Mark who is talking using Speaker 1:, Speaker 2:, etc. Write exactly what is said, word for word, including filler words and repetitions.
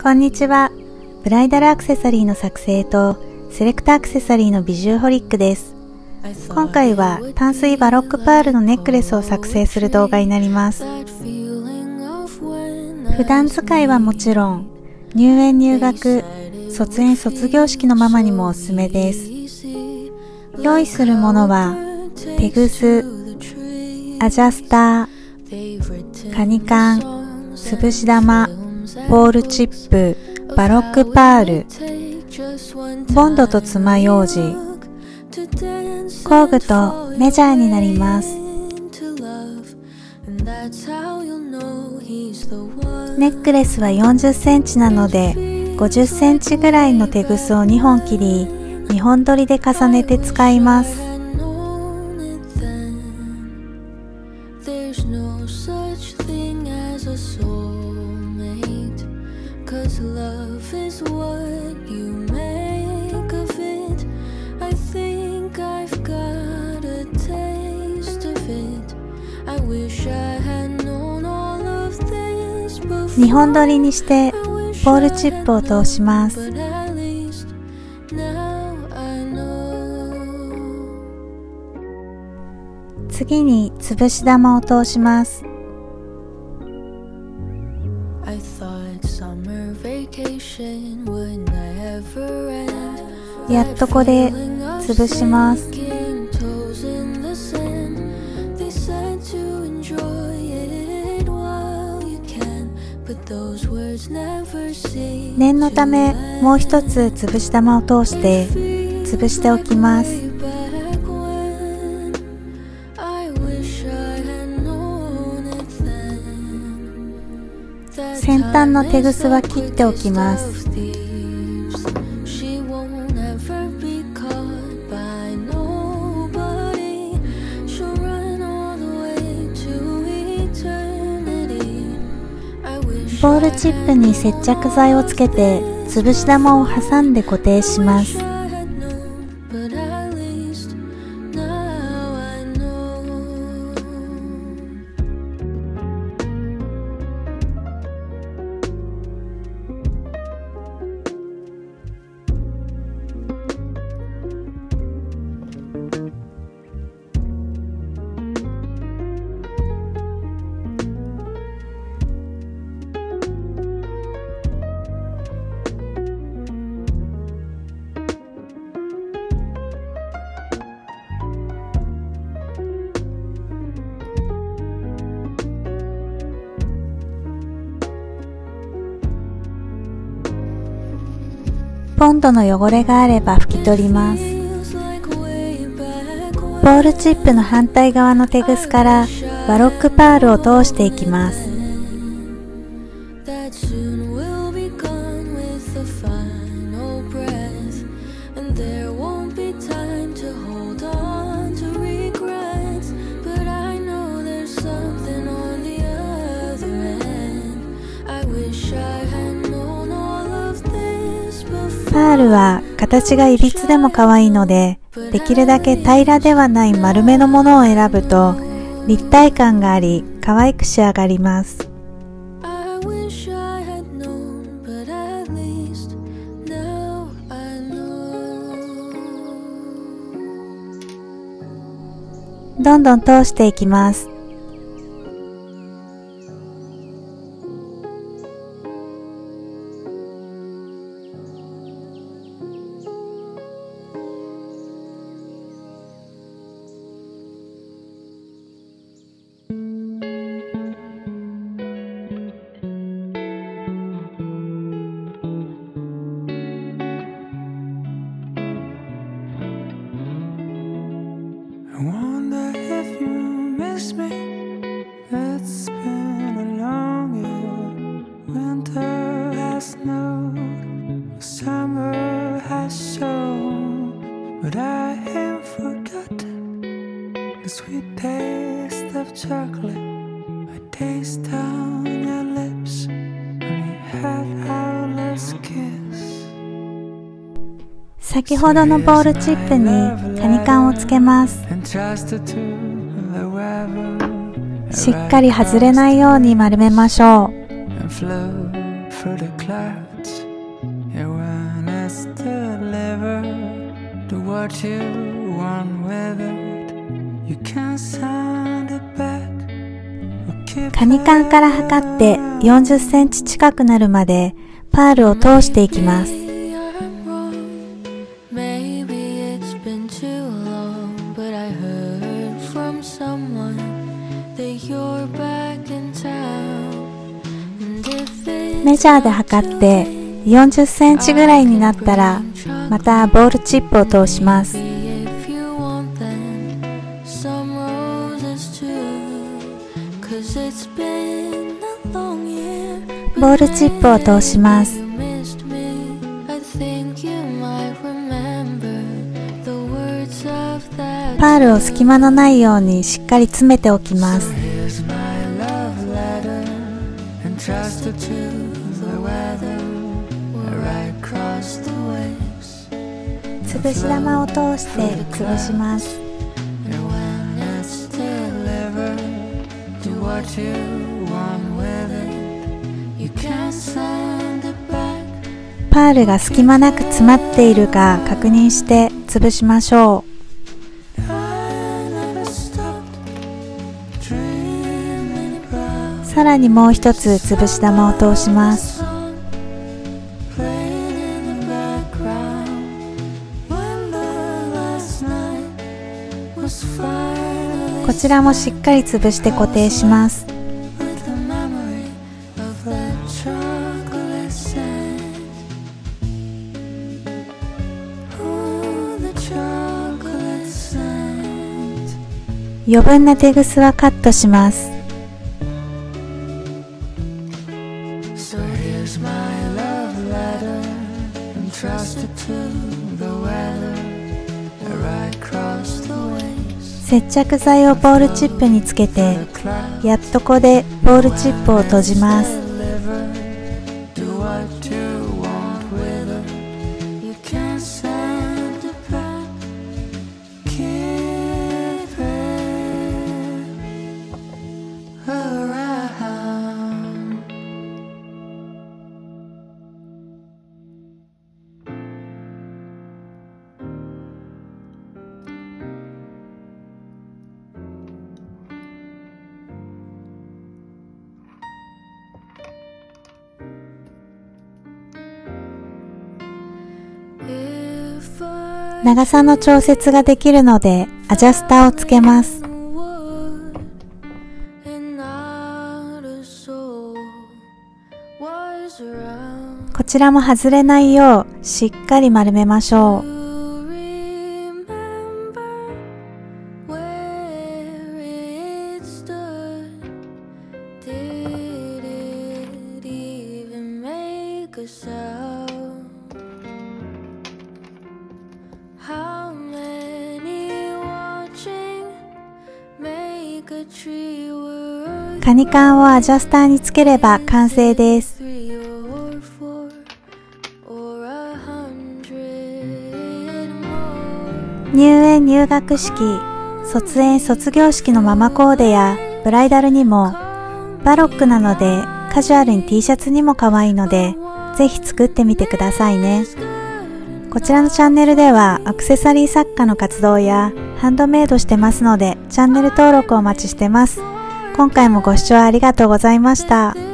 Speaker 1: こんにちは。ブライダルアクセサリーの作成とセレクトアクセサリーのビジューホリックです。今回は淡水バロックパールのネックレスを作成する動画になります。普段使いはもちろん、入園入学、卒園卒業式のママにもおすすめです。用意するものは、テグス、アジャスター、カニカン、潰し玉、ボールチップ、バロックパール、ボンドと爪楊枝、工具とメジャーになります。ネックレスはよんじゅっセンチなので、ごじゅっセンチぐらいのテグスをにほん切り、にほん取りで重ねて使います。にほん取りにしてボールチップを通します。次に潰し玉を通します。やっとこで潰します。念のためもう一つ潰し玉を通して潰しておきます。先端のテグスは切っておきます。ボールチップに接着剤をつけて潰し玉を挟んで固定します。ボンドの汚れがあれば拭き取ります。ボールチップの反対側のテグスからバロックパールを通していきます。パールは形がいびつでも可愛いので、できるだけ平らではない丸めのものを選ぶと立体感があり可愛く仕上がります。どんどん通していきます。
Speaker 2: I wonder if you miss me. It's been a long year. Winter has snowed, summer has shown, but I ain't forgotten the sweet taste of chocolate. I taste on your lips when we had our last kiss.
Speaker 1: 先ほどのボールチップにカニカンをつけます。しっかり外れないように丸めましょう。
Speaker 2: delivered. Do what you want with it. You can't send it back.
Speaker 1: カニカンから測ってよんじゅっセンチ近くなるまでパールを通していきます。メジャーで測ってよんじゅっセンチぐらいになったらまたボールチップを通します。ボールチップを通します。パールを隙間のないようにしっかり詰めておきます。潰し玉を通して潰します。パールが隙間なく詰まっているか確認して潰しましょう。さらにもう一つ潰し玉を通します。こちらもしっかり潰して固定します。余分なテグスはカットします。接着剤をボールチップにつけて、やっとこでボールチップを閉じます。長さの調節ができるのでアジャスターをつけます。こちらも外れないようしっかり丸めましょう。カニカンをアジャスターにつければ完成です。入園入学式、卒園卒業式のママコーデやブライダルにも、バロックなのでカジュアルに T シャツにも可愛いので、ぜひ作ってみてくださいね。こちらのチャンネルではアクセサリー作家の活動やハンドメイドしてますので、チャンネル登録お待ちしてます。今回もご視聴ありがとうございました。